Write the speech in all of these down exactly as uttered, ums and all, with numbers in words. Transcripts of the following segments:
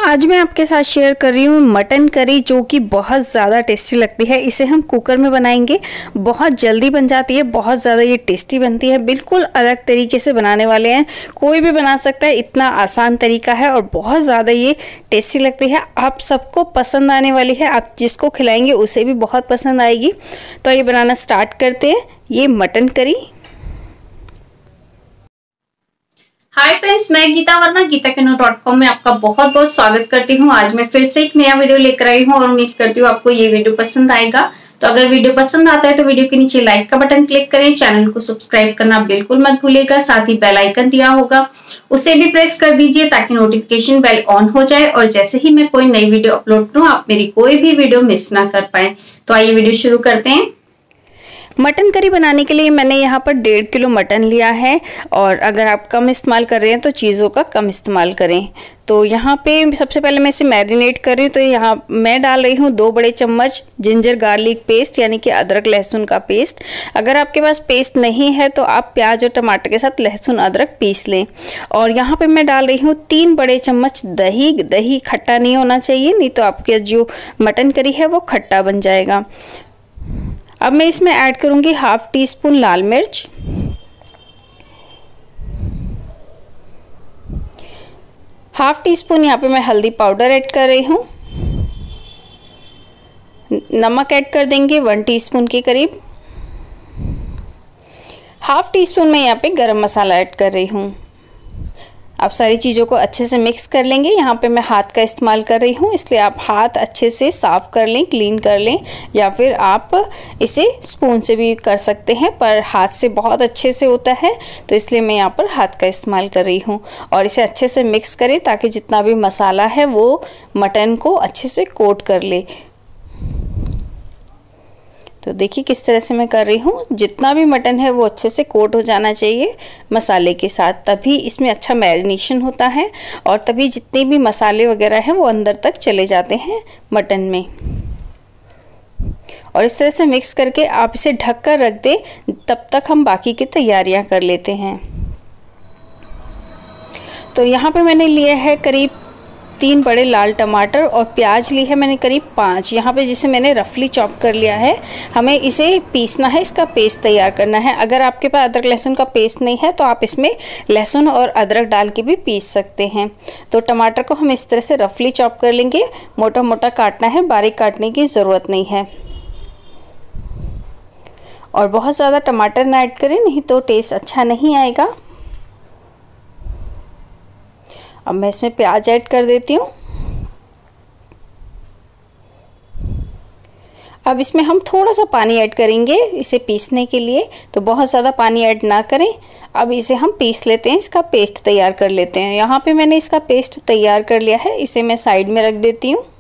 आज मैं आपके साथ शेयर कर रही हूँ मटन करी, जो कि बहुत ज़्यादा टेस्टी लगती है। इसे हम कुकर में बनाएंगे, बहुत जल्दी बन जाती है, बहुत ज़्यादा ये टेस्टी बनती है। बिल्कुल अलग तरीके से बनाने वाले हैं, कोई भी बना सकता है, इतना आसान तरीका है और बहुत ज़्यादा ये टेस्टी लगती है। आप सबको पसंद आने वाली है, आप जिसको खिलाएंगे उसे भी बहुत पसंद आएगी। तो ये बनाना स्टार्ट करते हैं, ये मटन करी। हाय फ्रेंड्स, मैं गीता वर्मा गीता कैनू डॉट कॉम में आपका बहुत बहुत स्वागत करती हूँ। आज मैं फिर से एक नया वीडियो लेकर आई हूँ और उम्मीद करती हूँ आपको ये वीडियो पसंद आएगा। तो अगर वीडियो पसंद आता है तो वीडियो के नीचे लाइक का बटन क्लिक करें, चैनल को सब्सक्राइब करना बिल्कुल मत भूलिएगा। साथ ही बेल आइकन दिया होगा उसे भी प्रेस कर दीजिए ताकि नोटिफिकेशन बेल ऑन हो जाए और जैसे ही मैं कोई नई वीडियो अपलोड करूँ आप मेरी कोई भी वीडियो मिस ना कर पाए। तो आइए वीडियो शुरू करते हैं। मटन करी बनाने के लिए मैंने यहाँ पर डेढ़ किलो मटन लिया है और अगर आप कम इस्तेमाल कर रहे हैं तो चीज़ों का कम इस्तेमाल करें। तो यहाँ पे सबसे पहले मैं इसे मैरिनेट कर रही हूँ। तो यहाँ मैं डाल रही हूँ दो बड़े चम्मच जिंजर गार्लिक पेस्ट, यानी कि अदरक लहसुन का पेस्ट। अगर आपके पास पेस्ट नहीं है तो आप प्याज और टमाटर के साथ लहसुन अदरक पीस लें। और यहाँ पे मैं डाल रही हूँ तीन बड़े चम्मच दही। दही खट्टा नहीं होना चाहिए, नहीं तो आपके जो मटन करी है वो खट्टा बन जाएगा। अब मैं इसमें ऐड करूंगी हाफ टी स्पून लाल मिर्च, हाफ टी स्पून यहाँ पे मैं हल्दी पाउडर ऐड कर रही हूँ। नमक ऐड कर देंगे वन टीस्पून के करीब। हाफ टी स्पून मैं यहाँ पे गरम मसाला ऐड कर रही हूँ। आप सारी चीज़ों को अच्छे से मिक्स कर लेंगे। यहाँ पे मैं हाथ का इस्तेमाल कर रही हूँ, इसलिए आप हाथ अच्छे से साफ़ कर लें, क्लीन कर लें, या फिर आप इसे स्पून से भी कर सकते हैं, पर हाथ से बहुत अच्छे से होता है तो इसलिए मैं यहाँ पर हाथ का इस्तेमाल कर रही हूँ। और इसे अच्छे से मिक्स करें ताकि जितना भी मसाला है वो मटन को अच्छे से कोट कर ले। तो देखिए किस तरह से मैं कर रही हूँ। जितना भी मटन है वो अच्छे से कोट हो जाना चाहिए मसाले के साथ, तभी इसमें अच्छा मैरिनेशन होता है और तभी जितने भी मसाले वगैरह हैं वो अंदर तक चले जाते हैं मटन में। और इस तरह से मिक्स करके आप इसे ढक कर रख दें, तब तक हम बाकी की तैयारियां कर लेते हैं। तो यहाँ पे मैंने लिए है करीब तीन बड़े लाल टमाटर और प्याज ली है मैंने करीब पाँच, यहाँ पे जिसे मैंने रफली चॉप कर लिया है। हमें इसे पीसना है, इसका पेस्ट तैयार करना है। अगर आपके पास अदरक लहसुन का पेस्ट नहीं है तो आप इसमें लहसुन और अदरक डाल के भी पीस सकते हैं। तो टमाटर को हम इस तरह से रफली चॉप कर लेंगे, मोटा मोटा काटना है, बारीक काटने की ज़रूरत नहीं है। और बहुत ज़्यादा टमाटर ना ऐड करें, नहीं तो टेस्ट अच्छा नहीं आएगा। अब मैं इसमें प्याज ऐड कर देती हूँ। अब इसमें हम थोड़ा सा पानी ऐड करेंगे इसे पीसने के लिए, तो बहुत ज़्यादा पानी ऐड ना करें। अब इसे हम पीस लेते हैं, इसका पेस्ट तैयार कर लेते हैं। यहाँ पे मैंने इसका पेस्ट तैयार कर लिया है, इसे मैं साइड में रख देती हूँ।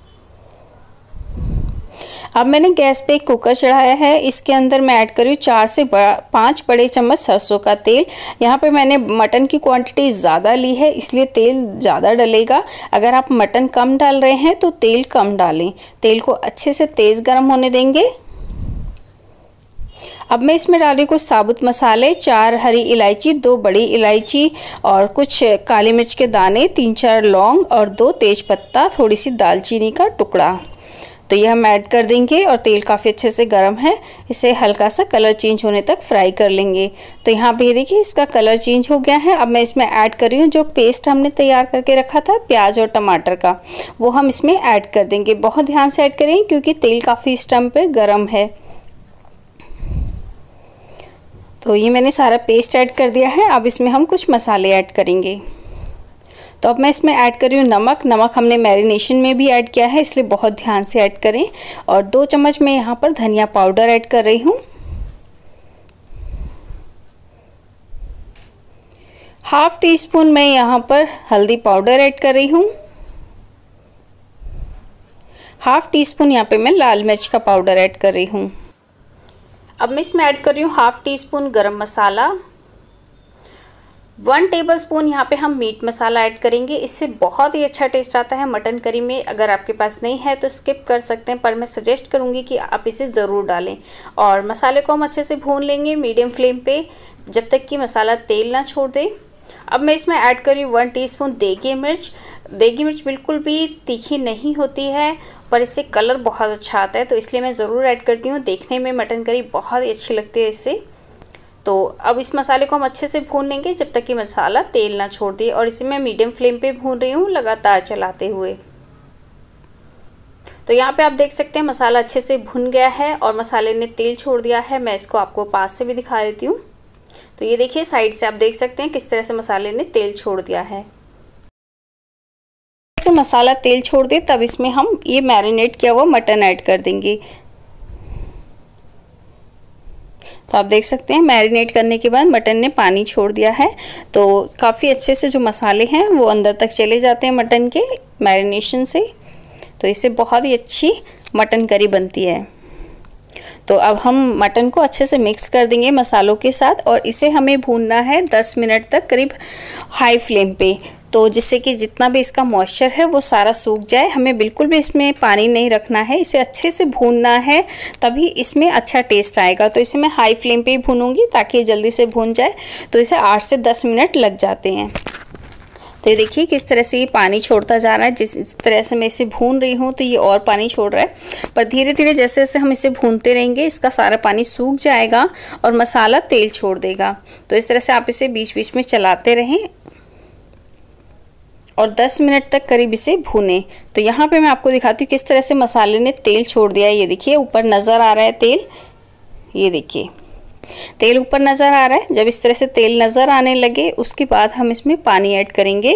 अब मैंने गैस पे एक कुकर चढ़ाया है, इसके अंदर मैं ऐड करी चार से पाँच बड़े चम्मच सरसों का तेल। यहाँ पे मैंने मटन की क्वांटिटी ज़्यादा ली है इसलिए तेल ज़्यादा डलेगा। अगर आप मटन कम डाल रहे हैं तो तेल कम डालें। तेल को अच्छे से तेज़ गर्म होने देंगे। अब मैं इसमें डाल रही हूँ कुछ साबुत मसाले, चार हरी इलायची, दो बड़ी इलायची और कुछ काली मिर्च के दाने, तीन चार लौंग और दो तेज पत्ता, थोड़ी सी दालचीनी का टुकड़ा। तो ये हम ऐड कर देंगे और तेल काफ़ी अच्छे से गर्म है, इसे हल्का सा कलर चेंज होने तक फ्राई कर लेंगे। तो यहाँ पे देखिए इसका कलर चेंज हो गया है। अब मैं इसमें ऐड कर रही हूँ जो पेस्ट हमने तैयार करके रखा था प्याज और टमाटर का, वो हम इसमें ऐड कर देंगे। बहुत ध्यान से ऐड करें क्योंकि तेल काफ़ी इस टाइम पे गर्म है। तो ये मैंने सारा पेस्ट ऐड कर दिया है। अब इसमें हम कुछ मसाले ऐड करेंगे। तो अब मैं इसमें ऐड कर रही हूँ नमक। नमक हमने मैरिनेशन में भी ऐड किया है, इसलिए बहुत ध्यान से ऐड करें। और दो चम्मच मैं यहाँ पर धनिया पाउडर ऐड कर रही हूँ। हाफ टी स्पून मैं यहाँ पर हल्दी पाउडर ऐड कर रही हूँ। हाफ टी स्पून यहाँ पे मैं लाल मिर्च का पाउडर ऐड कर रही हूँ। अब मैं इसमें ऐड कर रही हूँ हाफ टी स्पून गरम मसाला। वन टेबलस्पून यहाँ पे हम मीट मसाला ऐड करेंगे, इससे बहुत ही अच्छा टेस्ट आता है मटन करी में। अगर आपके पास नहीं है तो स्किप कर सकते हैं, पर मैं सजेस्ट करूँगी कि आप इसे ज़रूर डालें। और मसाले को हम अच्छे से भून लेंगे मीडियम फ्लेम पे जब तक कि मसाला तेल ना छोड़ दे। अब मैं इसमें ऐड कर रही हूँ वन टीस्पून देगी मिर्च। देगी मिर्च बिल्कुल भी तीखी नहीं होती है, पर इससे कलर बहुत अच्छा आता है, तो इसलिए मैं ज़रूर ऐड करती हूँ। देखने में मटन करी बहुत ही अच्छी लगती है इससे। तो अब इस मसाले को हम अच्छे से भून लेंगे जब तक कि मसाला तेल ना छोड़ दे, और इसे मैं मीडियम फ्लेम पे भून रही हूँ लगातार चलाते हुए। तो यहाँ पे आप देख सकते हैं मसाला अच्छे से भुन गया है और मसाले ने तेल छोड़ दिया है। मैं इसको आपको पास से भी दिखा देती हूँ। तो ये देखिए साइड से आप देख सकते हैं किस तरह से मसाले ने तेल छोड़ दिया है। से मसाला तेल छोड़ दे तब इसमें हम ये मैरिनेट किया हुआ मटन ऐड कर देंगे। तो आप देख सकते हैं मैरिनेट करने के बाद मटन ने पानी छोड़ दिया है, तो काफ़ी अच्छे से जो मसाले हैं वो अंदर तक चले जाते हैं मटन के मैरिनेशन से। तो इससे बहुत ही अच्छी मटन करी बनती है। तो अब हम मटन को अच्छे से मिक्स कर देंगे मसालों के साथ, और इसे हमें भूनना है दस मिनट तक करीब हाई फ्लेम पे, तो जिससे कि जितना भी इसका मॉइस्चर है वो सारा सूख जाए। हमें बिल्कुल भी इसमें पानी नहीं रखना है, इसे अच्छे से भूनना है, तभी इसमें अच्छा टेस्ट आएगा। तो इसे मैं हाई फ्लेम पे ही भूनूंगी ताकि ये जल्दी से भून जाए। तो इसे आठ से दस मिनट लग जाते हैं। तो ये देखिए किस तरह से ये पानी छोड़ता जा रहा है। जिस तरह से मैं इसे भून रही हूँ तो ये और पानी छोड़ रहा है, पर धीरे धीरे जैसे जैसे हम इसे भूनते रहेंगे इसका सारा पानी सूख जाएगा और मसाला तेल छोड़ देगा। तो इस तरह से आप इसे बीच बीच में चलाते रहें और दस मिनट तक करीब इसे भूनें। तो यहाँ पे मैं आपको दिखाती हूँ किस तरह से मसाले ने तेल छोड़ दिया है। ये देखिए ऊपर नज़र आ रहा है तेल, ये देखिए तेल ऊपर नज़र आ रहा है। जब इस तरह से तेल नज़र आने लगे उसके बाद हम इसमें पानी ऐड करेंगे।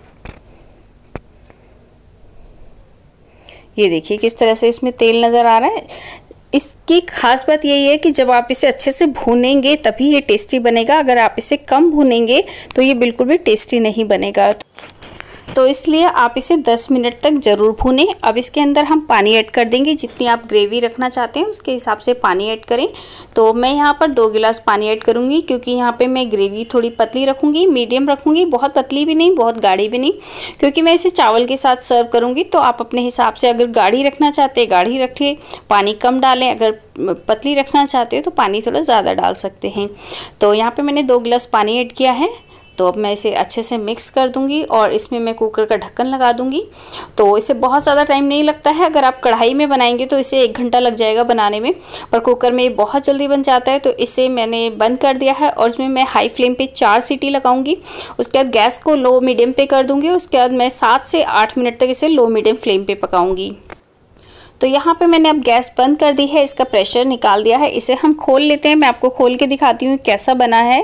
ये देखिए किस तरह से इसमें तेल नज़र आ रहा है। इसकी खास बात यही है कि जब आप इसे अच्छे से भूनेंगे तभी ये टेस्टी बनेगा। अगर आप इसे कम भूनेंगे तो ये बिल्कुल भी टेस्टी नहीं बनेगा। तो इसलिए आप इसे दस मिनट तक ज़रूर भूनें। अब इसके अंदर हम पानी ऐड कर देंगे। जितनी आप ग्रेवी रखना चाहते हैं उसके हिसाब से पानी ऐड करें। तो मैं यहाँ पर दो गिलास पानी ऐड करूँगी, क्योंकि यहाँ पे मैं ग्रेवी थोड़ी पतली रखूँगी, मीडियम रखूँगी, बहुत पतली भी नहीं बहुत गाढ़ी भी नहीं, क्योंकि मैं इसे चावल के साथ सर्व करूँगी। तो आप अपने हिसाब से अगर गाढ़ी रखना चाहते हैं गाढ़ी रखिए, पानी कम डालें। अगर पतली रखना चाहते हैं तो पानी थोड़ा ज़्यादा डाल सकते हैं। तो यहाँ पर मैंने दो गिलास पानी ऐड किया है। तो अब मैं इसे अच्छे से मिक्स कर दूंगी और इसमें मैं कुकर का ढक्कन लगा दूंगी। तो इसे बहुत ज़्यादा टाइम नहीं लगता है। अगर आप कढ़ाई में बनाएंगे तो इसे एक घंटा लग जाएगा बनाने में, पर कुकर में ये बहुत जल्दी बन जाता है। तो इसे मैंने बंद कर दिया है और इसमें मैं हाई फ्लेम पे चार सीटी लगाऊंगी। उसके बाद गैस को लो मीडियम पे कर दूंगी। उसके बाद मैं सात से आठ मिनट तक इसे लो मीडियम फ्लेम पे पकाऊंगी। तो यहाँ पे मैंने अब गैस बंद कर दी है, इसका प्रेशर निकाल दिया है। इसे हम खोल लेते हैं। मैं आपको खोल के दिखाती हूँ कैसा बना है।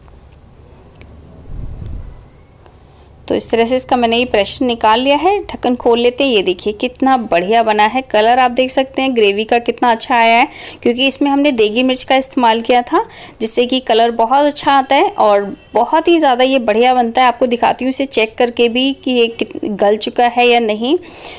तो इस तरह से इसका मैंने ये प्रेशर निकाल लिया है। ढक्कन खोल लेते हैं। ये देखिए कितना बढ़िया बना है। कलर आप देख सकते हैं ग्रेवी का कितना अच्छा आया है, क्योंकि इसमें हमने देगी मिर्च का इस्तेमाल किया था, जिससे कि कलर बहुत अच्छा आता है और बहुत ही ज़्यादा ये बढ़िया बनता है। आपको दिखाती हूँ इसे चेक करके भी कि ये गल चुका है या नहीं।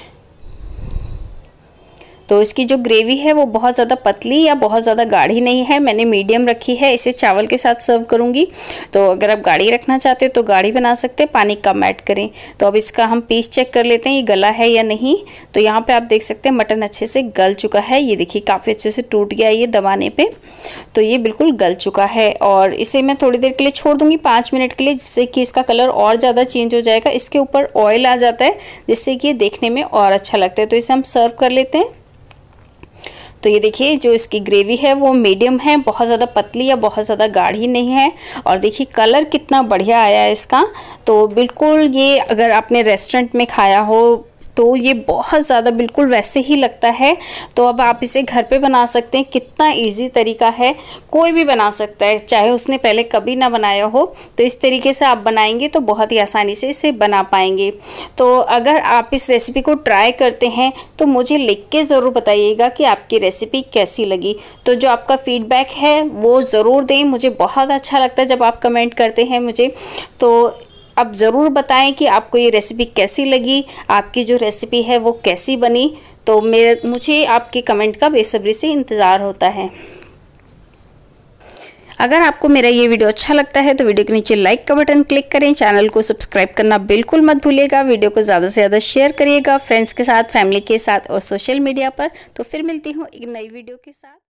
तो इसकी जो ग्रेवी है वो बहुत ज़्यादा पतली या बहुत ज़्यादा गाढ़ी नहीं है, मैंने मीडियम रखी है। इसे चावल के साथ सर्व करूँगी। तो अगर आप गाढ़ी रखना चाहते हो तो गाढ़ी बना सकते हैं, पानी कम ऐड करें। तो अब इसका हम पीस चेक कर लेते हैं ये गला है या नहीं। तो यहाँ पे आप देख सकते हैं मटन अच्छे से गल चुका है। ये देखिए काफ़ी अच्छे से टूट गया ये दबाने पर। तो ये बिल्कुल गल चुका है और इसे मैं थोड़ी देर के लिए छोड़ दूँगी, पाँच मिनट के लिए, जिससे कि इसका कलर और ज़्यादा चेंज हो जाएगा। इसके ऊपर ऑयल आ जाता है जिससे कि ये देखने में और अच्छा लगता है। तो इसे हम सर्व कर लेते हैं। तो ये देखिए जो इसकी ग्रेवी है वो मीडियम है, बहुत ज़्यादा पतली या बहुत ज़्यादा गाढ़ी नहीं है। और देखिए कलर कितना बढ़िया आया है इसका। तो बिल्कुल ये अगर आपने रेस्टोरेंट में खाया हो तो ये बहुत ज़्यादा बिल्कुल वैसे ही लगता है। तो अब आप इसे घर पे बना सकते हैं। कितना इजी तरीका है, कोई भी बना सकता है, चाहे उसने पहले कभी ना बनाया हो। तो इस तरीके से आप बनाएंगे तो बहुत ही आसानी से इसे बना पाएंगे। तो अगर आप इस रेसिपी को ट्राई करते हैं तो मुझे लिख के ज़रूर बताइएगा कि आपकी रेसिपी कैसी लगी। तो जो आपका फीडबैक है वो ज़रूर दें, मुझे बहुत अच्छा लगता है जब आप कमेंट करते हैं मुझे। तो अब ज़रूर बताएं कि आपको ये रेसिपी कैसी लगी, आपकी जो रेसिपी है वो कैसी बनी। तो मेरे मुझे आपके कमेंट का बेसब्री से इंतज़ार होता है। अगर आपको मेरा ये वीडियो अच्छा लगता है तो वीडियो के नीचे लाइक का बटन क्लिक करें, चैनल को सब्सक्राइब करना बिल्कुल मत भूलिएगा, वीडियो को ज़्यादा से ज़्यादा शेयर करिएगा फ्रेंड्स के साथ, फैमिली के साथ और सोशल मीडिया पर। तो फिर मिलती हूँ एक नई वीडियो के साथ।